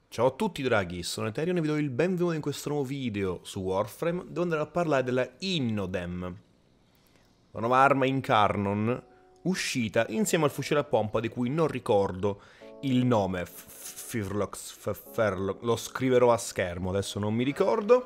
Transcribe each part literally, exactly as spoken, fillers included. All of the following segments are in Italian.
Ciao a tutti draghi, sono Eterion e vi do il benvenuto in questo nuovo video su Warframe, dove andrò a parlare della Innodem, la nuova arma Incarnon uscita insieme al fucile a pompa di cui non ricordo il nome, Firlox, Ferlox, lo scriverò a schermo, adesso non mi ricordo,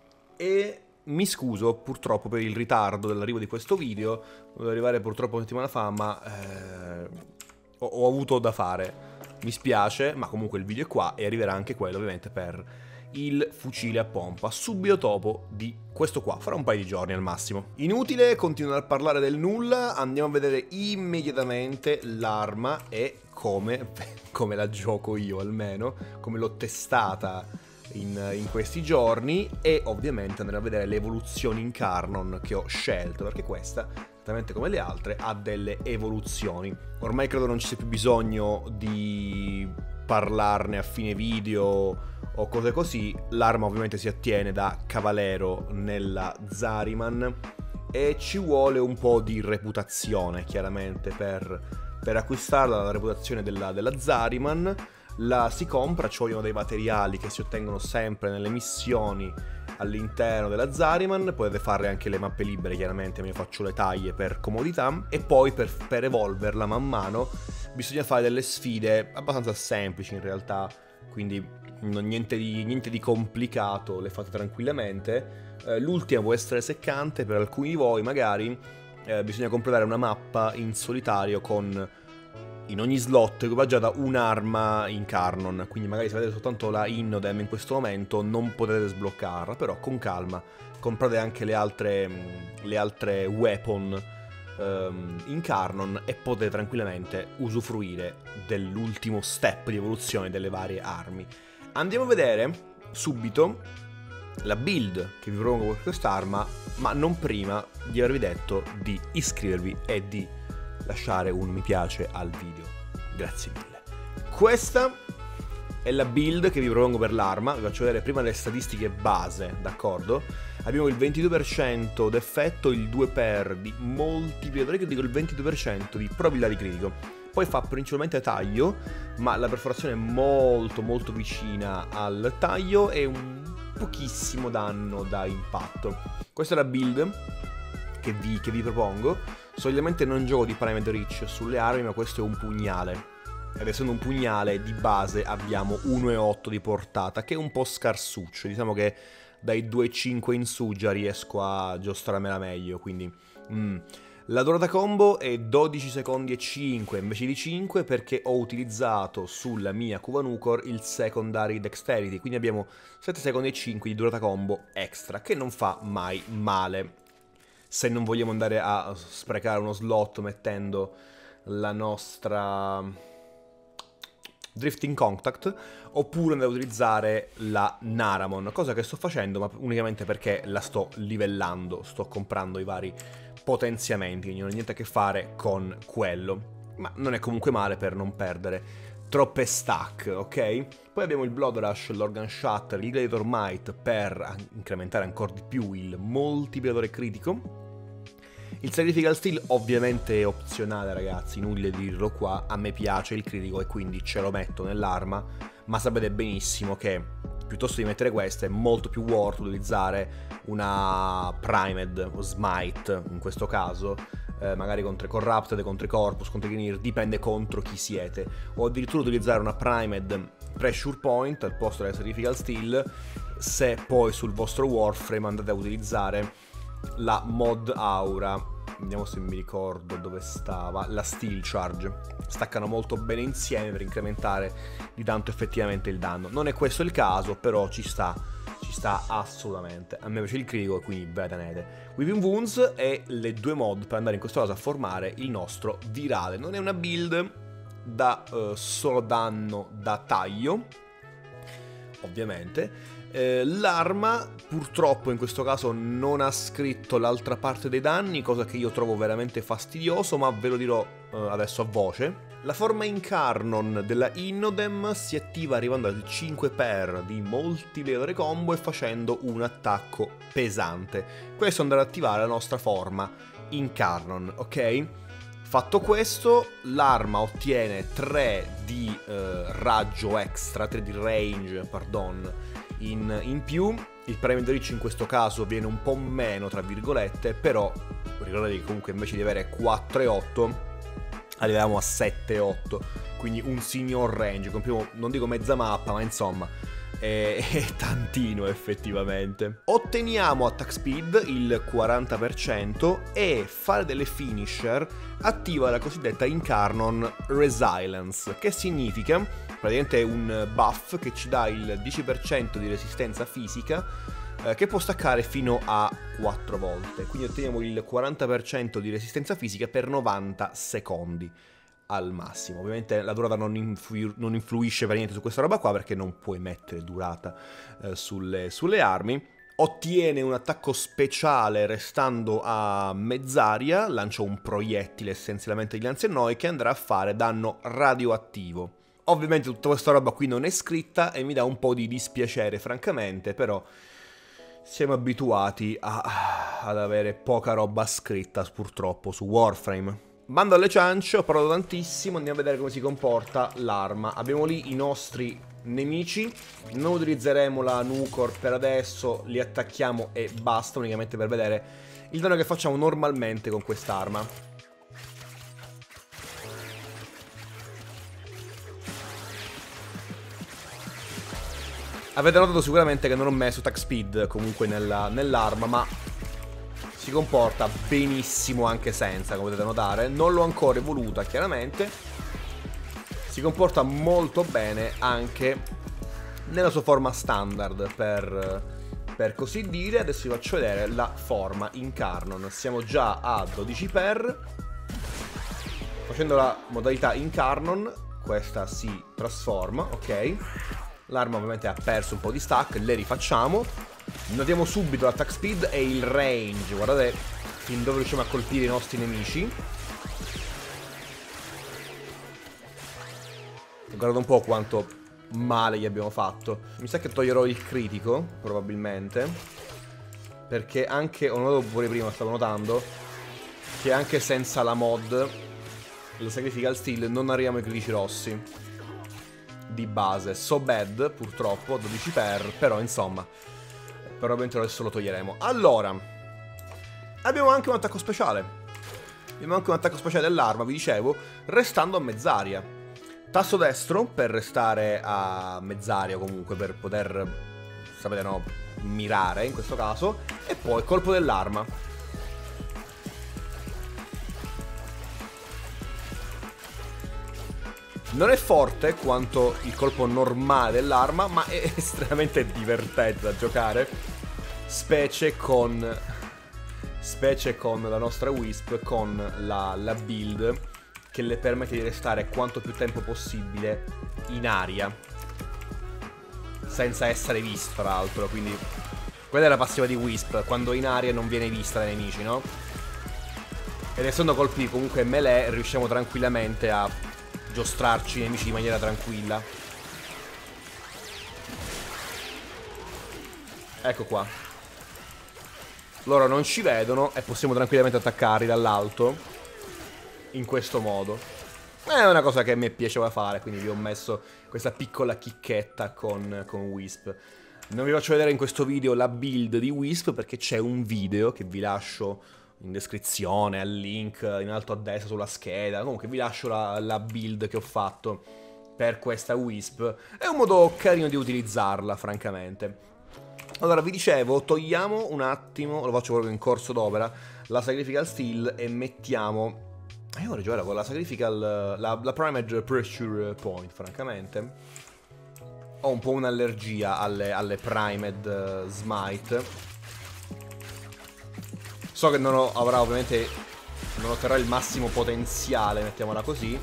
e mi scuso purtroppo per il ritardo dell'arrivo di questo video, dovevo arrivare purtroppo una settimana fa, ma eh, ho, ho avuto da fare. Mi spiace, ma comunque il video è qua e arriverà anche quello ovviamente per il fucile a pompa, subito dopo di questo qua, fra un paio di giorni al massimo. Inutile continuare a parlare del nulla, andiamo a vedere immediatamente l'arma e come, come la gioco io almeno, come l'ho testata in, in questi giorni, e ovviamente andremo a vedere le evoluzioni in Incarnon che ho scelto, perché questa, esattamente come le altre, ha delle evoluzioni. Ormai credo non ci sia più bisogno di parlarne a fine video o cose così. L'arma ovviamente si attiene da Cavalero nella Zariman e ci vuole un po' di reputazione chiaramente per, per acquistarla, la reputazione della, della Zariman. La si compra, ci vogliono dei materiali che si ottengono sempre nelle missioni all'interno della Zariman, potete fare anche le mappe libere chiaramente, ma io faccio le taglie per comodità, e poi per, per evolverla man mano bisogna fare delle sfide abbastanza semplici in realtà, quindi non, niente, di, niente di complicato, le fate tranquillamente. Eh, l'ultima può essere seccante per alcuni di voi, magari eh, bisogna completare una mappa in solitario con in ogni slot equipaggiata un'arma Incarnon, quindi magari se avete soltanto la Innodem in questo momento non potete sbloccarla, però con calma comprate anche le altre, le altre weapon um, Incarnon e potete tranquillamente usufruire dell'ultimo step di evoluzione delle varie armi. Andiamo a vedere subito la build che vi propongo per quest'arma, ma non prima di avervi detto di iscrivervi e di lasciare un mi piace al video, grazie mille. Questa è la build che vi propongo per l'arma, vi faccio vedere prima le statistiche base, d'accordo? Abbiamo il ventidue per cento d'effetto, il due per di moltiplicatore, che dico il ventidue per cento di probabilità di critico. Poi fa principalmente taglio, ma la perforazione è molto molto vicina al taglio e un pochissimo danno da impatto. Questa è la build che vi, che vi propongo. Solitamente non gioco di Primed Reach sulle armi, ma questo è un pugnale. Ed essendo un pugnale, di base abbiamo uno virgola otto di portata, che è un po' scarsuccio. Diciamo che dai due virgola cinque in su già riesco a giostrarmela meglio, quindi... Mm. La durata combo è dodici secondi e cinque invece di cinque, perché ho utilizzato sulla mia Kuvanukor il Secondary Dexterity, quindi abbiamo sette secondi e cinque di durata combo extra, che non fa mai male, se non vogliamo andare a sprecare uno slot mettendo la nostra Drifting Contact, oppure andare a utilizzare la Naramon, cosa che sto facendo ma unicamente perché la sto livellando, sto comprando i vari potenziamenti, quindi non ho niente a che fare con quello, ma non è comunque male per non perdere troppe stack, ok? Poi abbiamo il Blood Rush, l'Organ Shatter, il Gladiator Might per incrementare ancora di più il moltiplicatore critico. Il Sacrificial Steel ovviamente è opzionale ragazzi, inutile dirlo qua, a me piace il critico e quindi ce lo metto nell'arma, ma sapete benissimo che piuttosto di mettere queste è molto più worth utilizzare una Primed o Smite in questo caso, eh, magari contro i Corrupted, contro i Corpus, contro i Grineer, dipende contro chi siete, o addirittura utilizzare una Primed Pressure Point al posto della Sacrificial Steel se poi sul vostro Warframe andate a utilizzare la Mod Aura. Vediamo se mi ricordo dove stava, la Steel Charge. Staccano molto bene insieme per incrementare di tanto effettivamente il danno. Non è questo il caso, però ci sta, ci sta assolutamente. A me piace il critico e quindi ve la tenete. Weaving Wounds e le due mod per andare in questo caso a formare il nostro virale. Non è una build da uh, solo danno da taglio, ovviamente. Eh, l'arma purtroppo in questo caso non ha scritto l'altra parte dei danni, cosa che io trovo veramente fastidioso, ma ve lo dirò eh, adesso a voce. La forma Incarnon della Innodem si attiva arrivando al cinque per di moltiplicatore combo e facendo un attacco pesante. Questo andrà ad attivare la nostra forma Incarnon, ok? Fatto questo, l'arma ottiene tre di eh, raggio extra, tre di range, pardon, in, in più. Il Primed Reach in questo caso viene un po' meno, tra virgolette, però ricordate che comunque invece di avere quattro e otto arriviamo a sette e otto, quindi un signor range, compriamo, non dico mezza mappa, ma insomma è, è tantino effettivamente. Otteniamo attack speed il quaranta per cento e fare delle finisher attiva la cosiddetta Incarnon Resilience, che significa praticamente un buff che ci dà il dieci per cento di resistenza fisica eh, che può staccare fino a quattro volte, quindi otteniamo il quaranta per cento di resistenza fisica per novanta secondi al massimo. Ovviamente la durata non, influ non influisce per niente su questa roba qua, perché non puoi mettere durata eh, sulle, sulle armi. Ottiene un attacco speciale restando a mezz'aria, lancia un proiettile essenzialmente di Lanzennoi che andrà a fare danno radioattivo. Ovviamente tutta questa roba qui non è scritta e mi dà un po' di dispiacere francamente, però siamo abituati a, ad avere poca roba scritta purtroppo su Warframe. Mando alle ciance, ho parlato tantissimo, andiamo a vedere come si comporta l'arma. Abbiamo lì i nostri nemici, non utilizzeremo la Nucor per adesso, li attacchiamo e basta, unicamente per vedere il danno che facciamo normalmente con quest'arma. Avete notato sicuramente che non ho messo attack speed comunque nell'arma, nell ma si comporta benissimo anche senza, come potete notare. Non l'ho ancora evoluta chiaramente. Si comporta molto bene anche nella sua forma standard, per, per così dire. Adesso vi faccio vedere la forma Incarnon. Siamo già a dodici per. Facendo la modalità Incarnon, questa si trasforma, ok? L'arma ovviamente ha perso un po' di stack, le rifacciamo. Notiamo subito l'attack speed e il range. Guardate fin dove riusciamo a colpire i nostri nemici. Guardate un po' quanto male gli abbiamo fatto. Mi sa che toglierò il critico, probabilmente, perché anche, ho notato pure prima, stavo notando, che anche senza la mod, la Sacrificial Steel, non arriviamo ai critici rossi di base. So bad, purtroppo, dodici per, però insomma, probabilmente adesso lo toglieremo. Allora, abbiamo anche un attacco speciale. Abbiamo anche un attacco speciale dell'arma, vi dicevo, restando a mezz'aria. Tasto destro per restare a mezz'aria, comunque per poter, sapete no, mirare in questo caso. E poi colpo dell'arma. Non è forte quanto il colpo normale dell'arma, ma è estremamente divertente da giocare. Specie con Specie con la nostra Wisp, con la, la build che le permette di restare quanto più tempo possibile in aria senza essere visto, tra l'altro. Quindi quella è la passiva di Wisp, quando in aria non viene vista dai nemici, no? Ed essendo colpi comunque melee, riusciamo tranquillamente a giostrarci i nemici in maniera tranquilla. Ecco qua. Loro non ci vedono e possiamo tranquillamente attaccarli dall'alto in questo modo. È una cosa che a me piaceva fare, quindi vi ho messo questa piccola chicchetta con, con Wisp. Non vi faccio vedere in questo video la build di Wisp perché c'è un video che vi lascio in descrizione, al link in alto a destra sulla scheda. Comunque vi lascio la, la build che ho fatto per questa Wisp. È un modo carino di utilizzarla, francamente. Allora, vi dicevo, togliamo un attimo, lo faccio proprio in corso d'opera, la Sacrificial Steel e mettiamo... Io vorrei giocare con la Sacrificial... La, la Primed Pressure Point, francamente. Ho un po' un'allergia alle, alle Primed uh, Smite. So che non ho, avrà ovviamente, non otterrà il massimo potenziale, mettiamola così.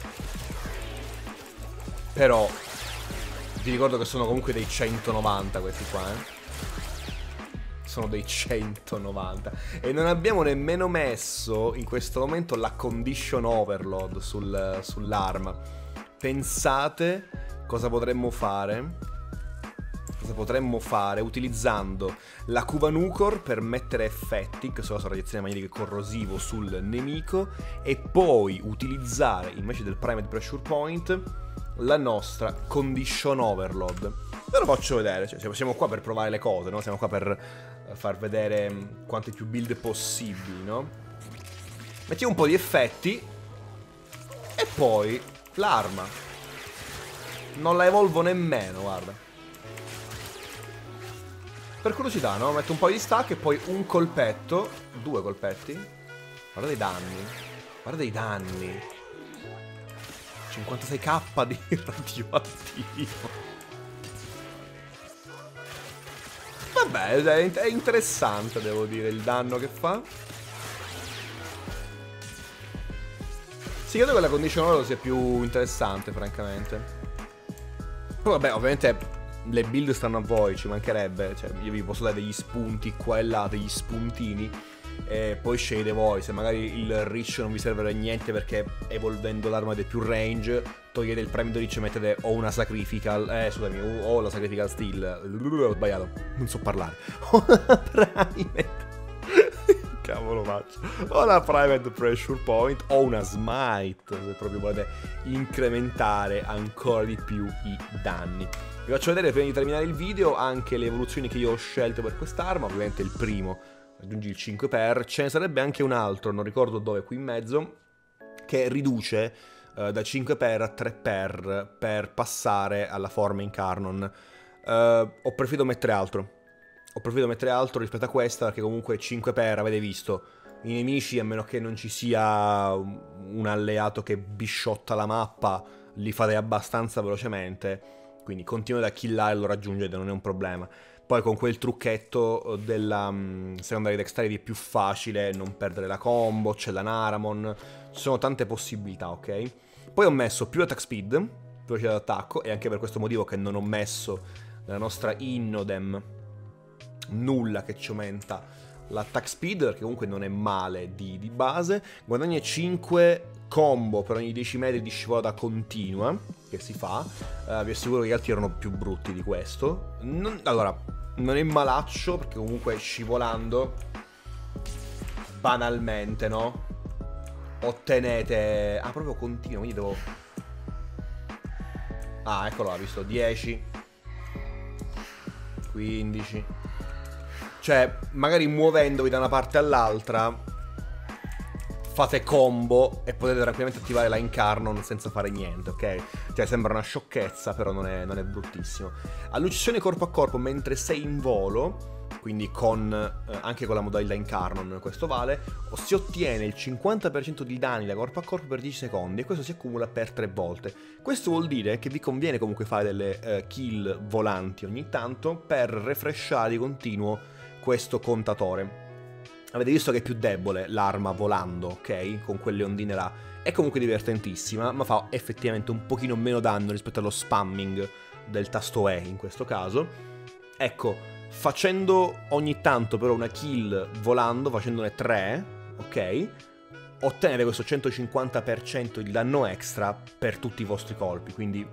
Però vi ricordo che sono comunque dei centonovanta questi qua, eh. Sono dei centonovanta. E non abbiamo nemmeno messo in questo momento la condition overload sul, sull'arma. Pensate cosa potremmo fare cosa potremmo fare utilizzando la Kubanucor per mettere effetti, che sono la radiazione magnetica corrosivo sul nemico, e poi utilizzare invece del Primed Pressure Point la nostra Condition Overload. Ve lo faccio vedere, cioè siamo qua per provare le cose, no? Siamo qua per far vedere quante più build possibili, no? Mettiamo un po' di effetti e poi l'arma non la evolvo nemmeno, guarda. Per curiosità, no? Metto un po' di stack e poi un colpetto, due colpetti. Guarda i danni, guarda i danni. cinquantasei k di radioattivo. Vabbè, è interessante, devo dire, il danno che fa. Sì, credo che la condition oro sia più interessante, francamente. Poi vabbè, ovviamente le build stanno a voi, ci mancherebbe. Cioè, io vi posso dare degli spunti qua e là, degli spuntini, e poi scegliete voi. Se magari il reach non vi serve a niente perché evolvendo l'arma del più range, togliete il prime reach e mettete o una sacrificial, eh scusami, o la sacrificial steel. Ho sbagliato, non so parlare. O una private. Cavolo faccio. O una private pressure point o una smite, se proprio volete incrementare ancora di più i danni. Vi faccio vedere prima di terminare il video anche le evoluzioni che io ho scelto per quest'arma. Ovviamente il primo raggiungi il cinque per, ce ne sarebbe anche un altro, non ricordo dove, qui in mezzo, che riduce uh, da cinque per a tre per per passare alla forma in Carnon. Uh, ho preferito mettere altro. Ho preferito mettere altro rispetto a questa perché comunque cinque per, avete visto, i nemici, a meno che non ci sia un alleato che bisciotta la mappa, li fate abbastanza velocemente, quindi continuate a killare e lo raggiungete, non è un problema. Poi con quel trucchetto della um, secondary dexterity è più facile non perdere la combo, c'è la Naramon, ci sono tante possibilità, ok? Poi ho messo più attack speed, più velocità d'attacco, e anche per questo motivo che non ho messo nella nostra Innodem nulla che ci aumenta l'attack speed, perché comunque non è male di, di base. Guadagna cinque combo per ogni dieci metri di scivolata continua che si fa. Uh, vi assicuro che gli altri erano più brutti di questo. Non, allora, non è malaccio perché comunque scivolando banalmente, no? Ottenete... Ah, proprio continua, quindi devo... Ah, eccolo, ha visto dieci, quindici. Cioè, magari muovendovi da una parte all'altra fate combo e potete tranquillamente attivare la Incarnon senza fare niente, ok? Cioè, sembra una sciocchezza, però non è, non è bruttissimo. All'uccisione corpo a corpo mentre sei in volo, quindi con, eh, anche con la modalità Incarnon questo vale, si ottiene il cinquanta per cento di danni da corpo a corpo per dieci secondi, e questo si accumula per tre volte. Questo vuol dire che vi conviene comunque fare delle eh, kill volanti ogni tanto per refreshare di continuo questo contatore. Avete visto che è più debole l'arma volando, ok? Con quelle ondine là. È comunque divertentissima, ma fa effettivamente un pochino meno danno rispetto allo spamming del tasto E in questo caso. Ecco, facendo ogni tanto però una kill volando, facendone tre, ok? Ottenere questo centocinquanta per cento di danno extra per tutti i vostri colpi, quindi...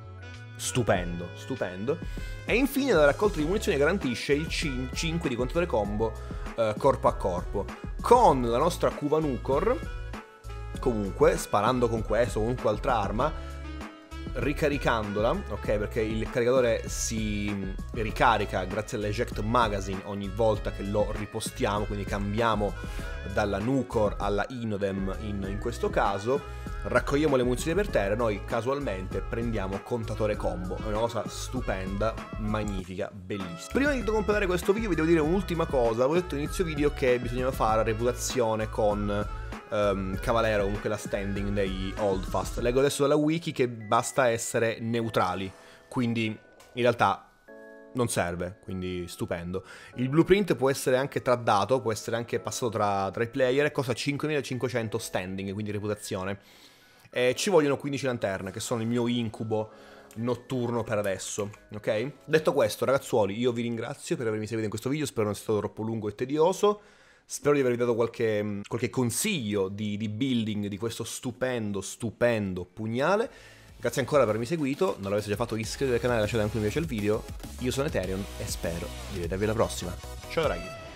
stupendo, stupendo. E infine la raccolta di munizioni garantisce il cinque di contatore combo eh, corpo a corpo. Con la nostra Kubanucor, comunque, sparando con questo o qualunque altra arma, ricaricandola, ok, perché il caricatore si ricarica grazie all'eject magazine ogni volta che lo ripostiamo, quindi cambiamo dalla Nucor alla Innodem in, in questo caso. Raccogliamo le munizioni per terra e noi casualmente prendiamo contatore combo. È una cosa stupenda, magnifica, bellissima. Prima di completare questo video vi devo dire un'ultima cosa. Avevo detto all'inizio video che bisognava fare reputazione con um, Cavalero, comunque la standing dei Holdfast. Leggo adesso dalla wiki che basta essere neutrali, quindi in realtà non serve, quindi stupendo. Il blueprint può essere anche tradato, può essere anche passato tra, tra i player, e costa cinquemilacinquecento standing, quindi reputazione. E ci vogliono quindici lanterne, che sono il mio incubo notturno per adesso, ok? Detto questo, ragazzuoli, io vi ringrazio per avermi seguito in questo video, spero non sia stato troppo lungo e tedioso. Spero di avervi dato qualche, qualche consiglio di, di building di questo stupendo, stupendo pugnale. Grazie ancora per avermi seguito, non l'avete già fatto iscrivetevi al canale e lasciate anche un mi piace al video. Io sono Eterion e spero di vedervi alla prossima. Ciao ragazzi!